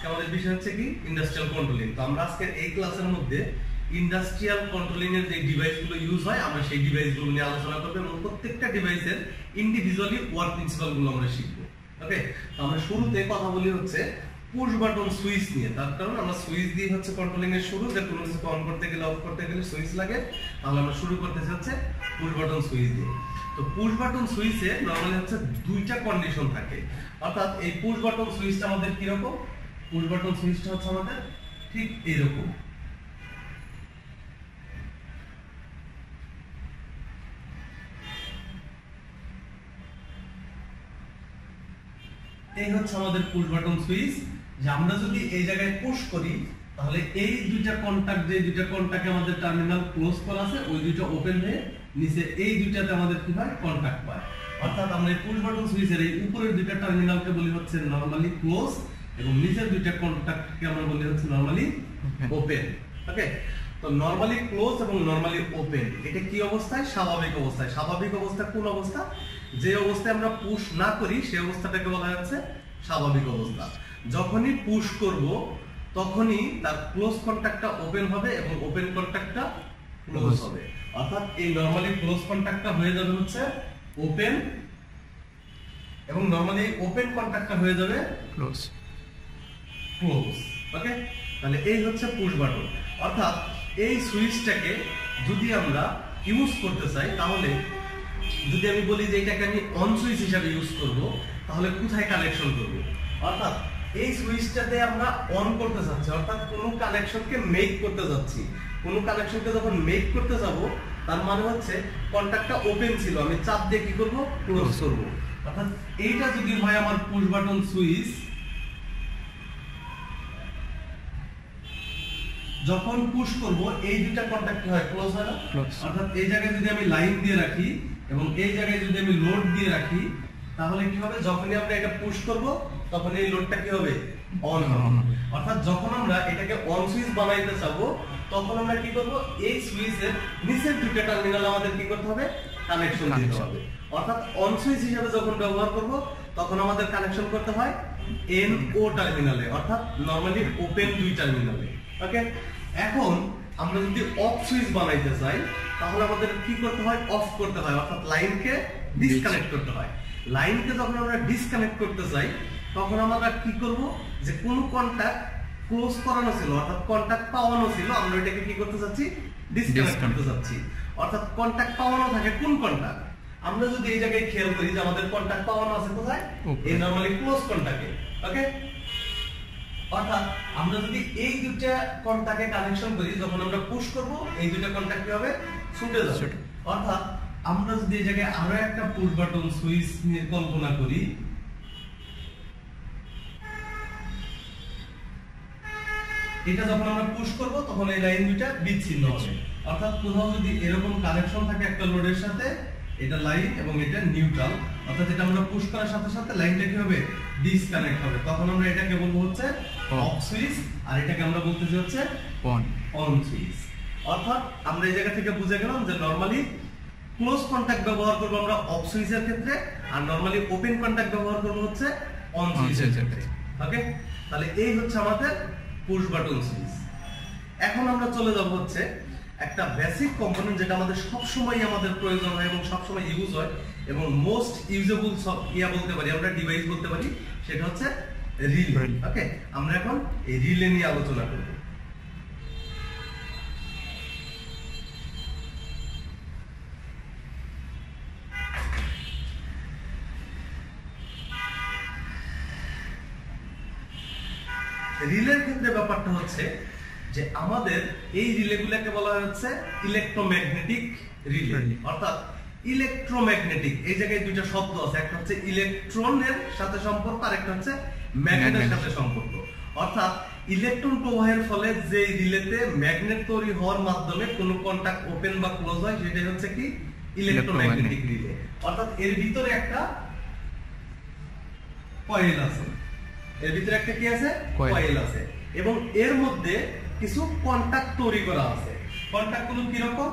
আজকে আমাদের বিষয় হচ্ছে কি ইন্ডাস্ট্রিয়াল কন্ট্রোলিং। তো আমরা আজকে এই ক্লাসের মধ্যে ইন্ডাস্ট্রিয়াল কন্ট্রোলিং এর যে ডিভাইসগুলো ইউজ হয় আমরা সেই ডিভাইসগুলো নিয়ে আলোচনা করব এবং প্রত্যেকটা ডিভাইসের ইন্ডিভিজুয়ালি ওয়ার্ক প্রিন্সিপালগুলো আমরা শিখব। ওকে, তো আমরা শুরুতে কথা বলি হচ্ছে পুশ বাটন সুইচ নিয়ে। তার কারণ আমরা সুইচ দিয়ে হচ্ছে কন্ট্রোলিং এর শুরু, যে কোনো কিছু অন করতে গেলে অফ করতে গেলে সুইচ লাগে, তাহলে আমরা শুরু করতেছি হচ্ছে পুশ বাটন সুইচ দিয়ে। তো পুশ বাটন সুইচে নরমালি হচ্ছে দুইটা কন্ডিশন থাকে, অর্থাৎ এই পুশ বাটন সুইচটা আমাদের কি রকম, পুশ বাটন সুইচটা হচ্ছে আমাদের ঠিক এইরকম। এই হচ্ছে আমাদের পুশ বাটন সুইচ, যে আমরা যদি এই জায়গায় পুশ করি তাহলে এই দুইটা কন্টাক্ট, যে দুইটা কন্টাক্টে আমাদের টার্মিনাল ক্লোজ করা আছে ওই দুইটা ওপেন হয়ে নিচে এই দুইটাতে আমাদের কি হয় কন্টাক্ট পায়। অর্থাৎ আমরা এই পুশ বাটন সুইচের এই উপরের দুইটা টার্মিনালকে বলি হচ্ছে নরমালি ক্লোজ এবং নিচের দুইটা কন্টাক্টকে আমরা বলি হচ্ছে নরমালি ওপেন। ওকে, তো নরমালি ক্লোজ এবং নরমালি ওপেন এটা কি অবস্থায়? স্বাভাবিক অবস্থায়। স্বাভাবিক অবস্থা কোন অবস্থা? যে অবস্থায় আমরা পুশ না করি সেই অবস্থাটাকে বলা হচ্ছে স্বাভাবিক অবস্থা। যখনই পুশ করব তখনই তার ক্লোজ কন্টাক্টটা ওপেন হবে এবং ওপেন কন্টাক্টটা ক্লোজ হবে। অর্থাৎ এই নরমালি ক্লোজ কন্টাক্টটা হয়ে যাবে হচ্ছে ওপেন এবং নরমালি ওপেন কন্টাক্টটা হয়ে যাবে ক্লোজ। ওকে, তাহলে এই হচ্ছে পুশ বাটন। অর্থাৎ এই সুইচটাকে যদি আমরা ইউজ করতে চাই, তাহলে যদি আমি বলি যে এটাকে আমি অন সুইচ হিসেবে ইউজ করব, তাহলে কোথায় কানেকশন করব? অর্থাৎ এই সুইচটাতে আমরা অন করতে যাচ্ছি, অর্থাৎ কোনো কানেকশনকে মেক করতে যাচ্ছি। কোনো কানেকশনকে যখন মেক করতে যাব তার মানে হচ্ছে কন্টাক্টটা ওপেন ছিল, আমি চাপ দিয়ে কি করব? ক্লোজ করব। অর্থাৎ এইটা যদি হয় আমার পুশ বাটন সুইচ, যখন পুশ করব এই দুটো কন্টাক্ট হয় ক্লোজ হয় না? অর্থাৎ এই জায়গায় যদি আমি লাইন দিয়ে রাখি এবং এই জায়গায় যদি আমি লোড দিয়ে রাখি, তাহলে কি হবে? যখনই আমরা এটা পুশ করব তখন এই লোডটা কি হবে? অন হবে। অর্থাৎ যখন আমরা এটাকে অন সুইচ বানাইতে চাবো তখন আমরা কি করব? এই সুইচের নিচের দুটো টার্মিনাল আমাদের কি করতে হবে? কানেকশন দিতে হবে। অর্থাৎ অন সুইচ হিসেবে যখন ব্যবহার করব তখন আমাদের কানেকশন করতে হয় এন ও টার্মিনালে, অর্থাৎ নরমালি ওপেন দুই টার্মিনালে। ওকে, এখন আমরা যদি অফ সুইচ বানাইতে চাই তাহলে আমাদের কি করতে হয়? অফ করতে হয়, অর্থাৎ লাইনকে ডিসকানেক্ট করতে হয়। লাইনকে যখন আমরা ডিসকানেক্ট করতে চাই তখন আমরা কি করব? যে কোন কন্টাক্ট ক্লোজ করানো ছিল, অর্থাৎ কন্টাক্ট পাওয়ানো ছিল, আমরা এটাকে কি করতে যাচ্ছি? ডিসকানেক্ট করতে যাচ্ছি। অর্থাৎ কন্টাক্ট পাওয়ানো থাকে কোন কন্টাক্ট? আমরা যদি এই জায়গায় খেয়াল করি যে আমাদের কন্টাক্ট পাওয়ানো আছে কোথায়? এই নরমালি ক্লোজ কন্টাক্টে। ওকে, অর্থাৎ আমরা যদি এই দুইটা কন্টাক্টে কানেকশন করি, যখন আমরা পুশ করব এই দুইটা কন্টাক্ট কি হবে? ছুটে যাবে। অর্থাৎ আমরা যদি এই জায়গায় আরো একটা পুশ বাটন সুইচ নিয়ে কল্পনা করি, এটা যখন আমরা পুশ করব তখন এই লাইন দুইটা বিচ্ছিন্ন হবে। অর্থাৎ কোথাও যদি এরকম কানেকশন থাকে একটা লোডের সাথে, এটা লাইন এবং এটা নিউট্রাল, অর্থাৎ এটা আমরা পুশ করার সাথে সাথে লাইনটা কি হবে? ডিসকানেক্ট হবে। তখন আমরা এটাকে বলবো হচ্ছে অফ সুইচ, আর এটাকে আমরা বলতেছি হচ্ছে অন সুইচ। অর্থাৎ আমরা এই জায়গা থেকে বুঝে গেলাম যে নরমালি ক্লোজ কন্টাক্ট ব্যবহার করব আমরা অফ সুইচের ক্ষেত্রে, আর নরমালি ওপেন কন্টাক্ট ব্যবহার করব হচ্ছে অন সুইচের ক্ষেত্রে। ওকে, তাহলে এই হচ্ছে আমাদের পুশ বাটন সুইচ। এখন আমরা চলে যাব হচ্ছে একটা বেসিক কম্পোনেন্ট যেটা আমাদের সব সময় আমাদের প্রয়োজন হয় এবং সব সময় ইউজ হয় এবং মোস্ট ইউজেবল বলতে পারি, আমরা ডিভাইস বলতে পারি, সেটা হচ্ছে রিলে। ওকে, আমরা এখন এই রিলে নিয়ে আলোচনা করব। রিলের ক্ষেত্রে ব্যাপারটা হচ্ছে যে আমাদের এই রিলেগুলোকে বলা হচ্ছে ইলেকট্রোম্যাগনেটিক রিলে। অর্থাৎ ইলেকট্রোম্যাগনেটিক, এই জায়গায় দুইটা শব্দ আছে, একটা হচ্ছে ইলেকট্রনের সাথে সম্পর্ক আর একটা হচ্ছে ম্যাগনেটের সাথে সম্পর্ক। অর্থাৎ ইলেকট্রন প্রবাহের ফলে যে রিলেতে ম্যাগনেট তৈরি হওয়ার মাধ্যমে কোনো কন্টাক্ট ওপেন বা ক্লোজ হয় সেটাই হচ্ছে কি ইলেকট্রোম্যাগনেটিক রিলে। অর্থাৎ এর ভিতরে একটা কয়েল আছে, এর ভিতরে একটা কি আছে? কয়েল আছে এবং এর মধ্যে কিছু কন্টাক্ট তৈরি করা আছে। কন্টাক্টগুলো কি রকম?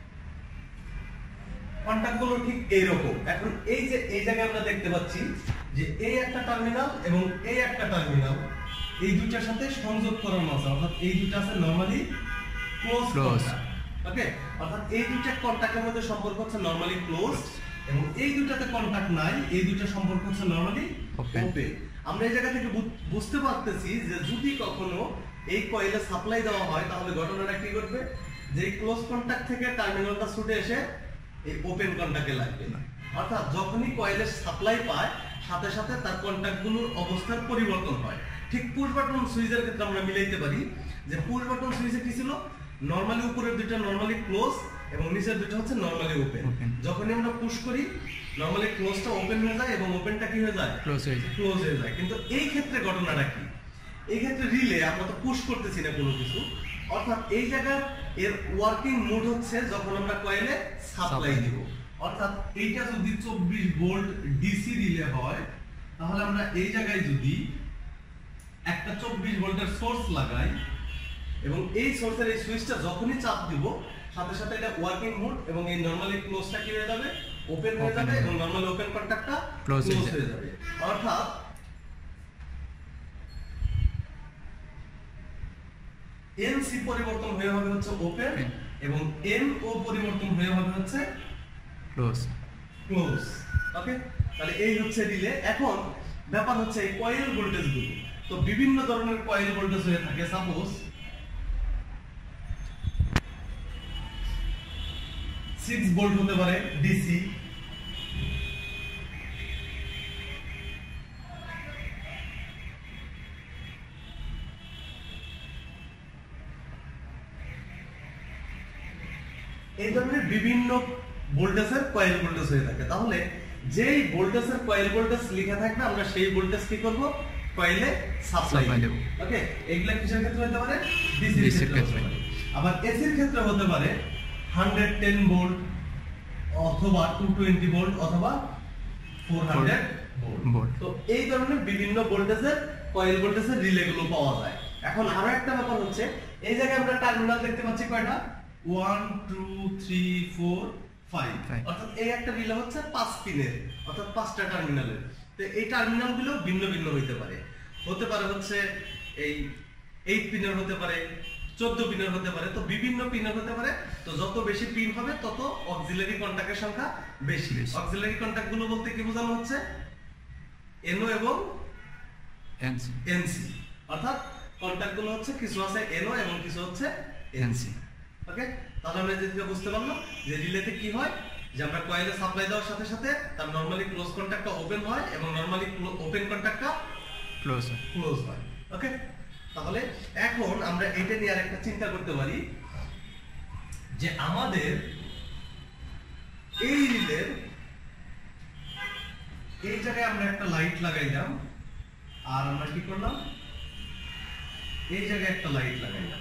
কন্টাক্টগুলো ঠিক এইরকম। এখন এই যে এই জায়গায় আমরা দেখতে পাচ্ছি যে এই একটা টার্মিনাল এবং এই একটা টার্মিনাল এই দুটার সাথে সংযোগ করানো আছে, অর্থাৎ এই দুটো আছে নরমালি ক্লোজ। ওকে, অর্থাৎ এই দুটো কন্টাক্টের মধ্যে সম্পর্ক হচ্ছে নরমালি ক্লোজ, এবং এই দুটাতে কন্টাক্ট নাই, এই দুটো সম্পর্ক হচ্ছে নরমালি ওপেন। আমরা এই জায়গা থেকে বুঝতে পারতেছি যে যদি কখনো এই কয়েলে সাপ্লাই দেওয়া হয় তাহলে ঘটনাটা কি ঘটবে, যে ক্লোজ কন্টাক্ট থেকে টার্মিনালটা ছুটে এসে এই ওপেন কন্টাক্টে লাগবে না। অর্থাৎ যখনই কয়েলের সাপ্লাই পায় সাথে সাথে তার কন্টাক্টগুলোর অবস্থার পরিবর্তন হয়। ঠিক পুশ বাটন সুইচের ক্ষেত্রে আমরা মিলাইতে পারি যে পুশ বাটন সুইচে কি ছিল, নরমালি উপরের দুটো নরমালি ক্লোজ এবং নিচের দুটো হচ্ছে নরমালি ওপেন। যখনই আমরা পুশ করি নরমালি ক্লোজটা ওপেন হয়ে যায় এবং ওপেনটা কি হয়ে যায়, ক্লোজ হয়ে যায়। কিন্তু এই ক্ষেত্রে ঘটনাটা কি, এই ক্ষেত্রে রিলে আমরা তো পুশ করতেছি না কোনো কিছু, অর্থাৎ এই জায়গার এর ওয়ার্কিং মোড হচ্ছে যখন আমরা কয়েলে সাপ্লাই দিব। অর্থাৎ এইটা যদি 24 ভোল্ট ডিসি রিলে হয় তাহলে আমরা এই জায়গায় যদি একটা 24 ভোল্টের সোর্স লাগাই এবং এই সোর্সের এই সুইচটা যখনই চাপ দিব সাথে সাথে এটা ওয়ার্কিং মোড এবং এই নরমালি ক্লোজটা কি হয়ে যাবে, ওপেন হয়ে যাবে এবং নরমালি ওপেন কন্টাক্টটা ক্লোজ হয়ে যাবে। অর্থাৎ এনসি পরিবর্তন হয়ে হবে হচ্ছে ওপেন এবং এনও পরিবর্তন হয়ে হবে হচ্ছে ক্লোজ। ওকে, তাহলে এই হচ্ছে রিলে। এখন ব্যাপার হচ্ছে এই কয়েল ভোল্টেজ গুলো, তো বিভিন্ন ধরনের কয়েল ভোল্টেজ হয়ে থাকে। সাপোজ 6 ভোল্ট হতে পারে ডিসি, এই ধরনের বিভিন্ন ভোল্টেজের কয়েল ভোল্টেজ হয়ে থাকে। তাহলে যেই ভোল্টেজের কয়েল ভোল্টেজ লেখা থাকবে আমরা সেই ভোল্টেজ কি করব, কয়েলে সাপ্লাই দেব। ওকে, এগুলা কিসের ক্ষেত্রে হতে পারে, ডিসির ক্ষেত্রে। আবার এসির ক্ষেত্রে হতে পারে 110 ভোল্ট অথবা 220 ভোল্ট অথবা 400 ভোল্ট। তো এই ধরনের বিভিন্ন ভোল্টেজের কয়েল ভোল্টেজের রিলে গুলো পাওয়া যায়। এখন আরো একটা ব্যাপার হচ্ছে এই জায়গায় আমরা টার্মিনাল দেখতে পাচ্ছি কয়টা, 1 2 3 4 5, অর্থাৎ এই একটা রিলে হচ্ছে 5 পিনের, অর্থাৎ 5টা টার্মিনালের। তো এই টার্মিনাল গুলো ভিন্ন ভিন্ন হতে পারে হচ্ছে এই 8 পিনের হতে পারে, 14 পিনের হতে পারে, তো বিভিন্ন পিনের হতে পারে। তো যত বেশি পিন হবে তত অক্সিলারি কন্টাক্টের সংখ্যা বেশি। অক্সিলারি কন্টাক্ট গুলো বলতে কি বোঝানো হচ্ছে, এনও এবং এনসি, অর্থাৎ কন্টাক্ট গুলো হচ্ছে কিছু আছে এনও এবং কিছু হচ্ছে এনসি। ওকে, তাহলে আমরা যেটা বুঝতে পারলাম যে রিলেতে কি হয়, যে আমরা কয়েলে সাপ্লাই দেওয়ার সাথে সাথে তার নরমালি ক্লোজ কন্টাক্টটা ওপেন হয় এবং নরমালি ওপেন কন্টাক্টটা ক্লোজ হয়। ওকে, তাহলে এখন আমরা এটা নিয়ে আরেকটা চিন্তা করতে পারি যে আমাদের এই রিলের এই জায়গায় আমরা একটা লাইট লাগাইলাম আর আমরা কি করলাম, এই জায়গায় একটা লাইট লাগাইলাম,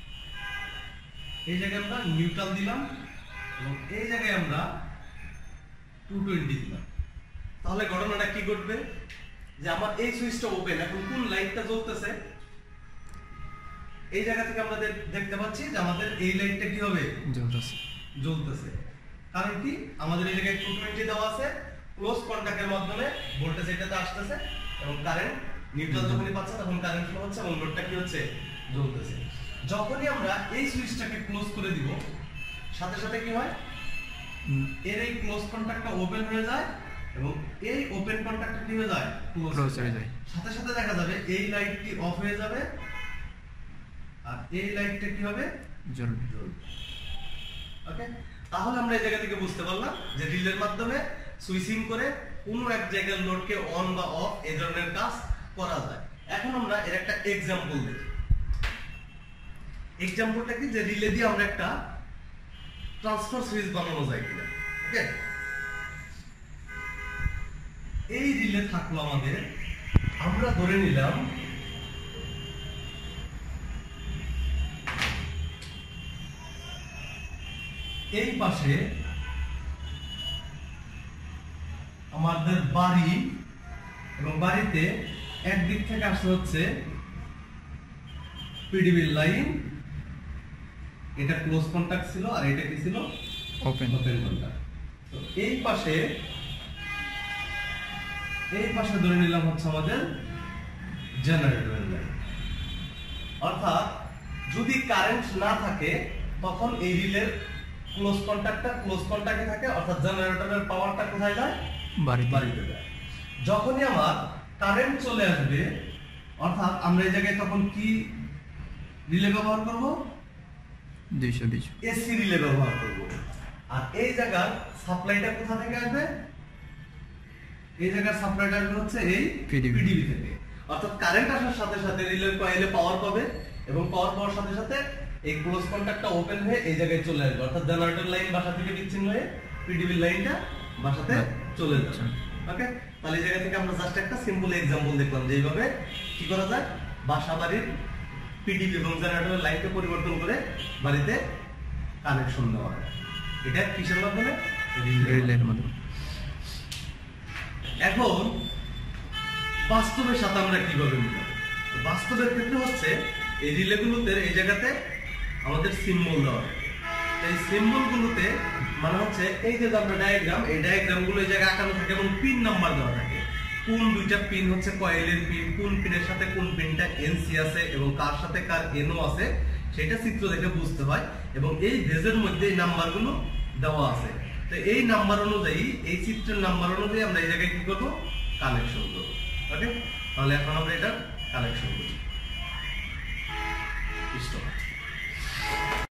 এই জায়গায় আমরা নিউট্রাল দিলাম এবং এই জায়গায় আমরা 220 দিলাম। তাহলে ঘটনাটা কি ঘটবে, যে আমার এই সুইচটা ওপেন, এখন কোন লাইটটা জ্বলতেছে, এই জায়গা থেকে আমরা দেখতে পাচ্ছি যে আমাদের এই লাইটটা কি হবে, জ্বলতেছে। কারণ কি, আমাদের এই জায়গায় 220 দেওয়া আছে, ক্লোজ কন্টাক্টের মাধ্যমে ভোল্টেজ এটাতে আসতেছে এবং কারেন্ট নিউট্রাল যখনই পাচ্ছে তখন কারেন্ট ফ্লো হচ্ছে এবং লোডটা কি হচ্ছে, জ্বলতেছে। যখনই আমরা এই সুইচটাকে ক্লোজ করে দিব সাথে সাথে কি হয়, এর এই ক্লোজ কন্টাক্টটা ওপেন হয়ে যায় এবং এই ওপেন কন্টাক্টটা কি হয়ে যায়, ক্লোজ হয়ে যায়। সাথে সাথে দেখা যাবে এই লাইটটি অফ হয়ে যাবে আর এই লাইটটা কি হবে, জ্বলবে। ওকে, তাহলে আমরা এই জায়গা থেকে বুঝতে পারলাম যে রিলের মাধ্যমে সুইচিং করে কোনো এক জায়গার লোডকে অন বা অফ এই ধরনের কাজ করা যায়। এখন আমরা এর একটা এক্সাম্পল দেখি। এক্সাম্পলটা কি, যে রিলে দিয়ে আমরা একটা ট্রান্সফার সুইচ বানানো যায় কিনা। ওকে, এই রিলে থাকলো আমাদের, আমরা ধরে নিলাম এই পাশে আমাদের বাড়ি এবং বাড়িতে একদিক থেকে আসতে হচ্ছে পিডিবি লাইন, এটা ক্লোজ কন্টাক্ট ছিল আর এটা কি ছিল, ওপেন কন্টাক্ট। তো এই পাশে এই পাশে ধরে নিলাম হচ্ছে আমাদের জেনারেটরের লাইন। অর্থাৎ যদি কারেন্ট না থাকে তখন এই রিলের ক্লোজ কন্টাক্টে থাকে, অর্থাৎ জেনারেটরের পাওয়ারটা কোথায় যায়? বাড়িতে যায়। যখনই আমার কারেন্ট চলে আসবে, অর্থাৎ আমরা এই জায়গায় তখন কি রিলে ব্যবহার করব? 220 এসি রিলে ব্যবহার করব। আর এই জায়গার সাপ্লাইটা কোথা থেকে আসবে? এই জায়গার সাপ্লাইটা আসবে হচ্ছে এই পিডিবি থেকে। অর্থাৎ কারেন্ট আসার সাথে সাথে রিলের কয়েলে পাওয়ার পাবে এবং পাওয়ার পাওয়ার সাথে সাথে এই ক্লোজ কন্টাক্টটা ওপেন হয়ে এই জায়গায় চলে আসবে। অর্থাৎ জেনারেটর লাইন বাসা থেকে বিচ্ছিন্ন হয়ে পিডিবি লাইনটা বাসাতে চলে যাচ্ছে। ওকে, তাহলে এই জায়গা থেকে আমরা জাস্ট একটা সিম্পল एग्जांपल দেখলাম যে এইভাবে কি করা যায়, বাসা বাড়ির পিডিবি এবং জেনারেটরের লাইনকে পরিবর্তন করে বাড়িতে কানেকশন দেওয়া হয়। এটা কিসের মাধ্যমে? রিলের মাধ্যমে। এখন বাস্তবের সাথে আমরা কিভাবে মিলাবো? বাস্তবের ক্ষেত্রে হচ্ছে এই রিলেগুলোতে এই জায়গাতে আমাদের সিম্বল দেওয়া থাকে। এই সিম্বলগুলোতে মানে হচ্ছে এই যে আমরা ডায়াগ্রাম, এই ডায়াগ্রামগুলো এই জায়গায় আঁকানো থাকে এবং পিন নাম্বার দেওয়া থাকে। কোন দুইটা পিন হচ্ছে কয়েলের পিন, কোন পিনের সাথে কোন পিনটা এনসি আছে এবং কার সাথে কার এনও আছে সেটা চিত্র দেখে বুঝতে হয়। এবং এই ভেজের মধ্যে এই নাম্বারগুলো দেওয়া আছে। তো এই নাম্বার অনুযায়ী, এই চিত্রের নাম্বার অনুযায়ী আমরা এই জায়গায় কি করব? কানেকশন করব। ওকে, তাহলে এখন আমরা এটা কানেকশন করি।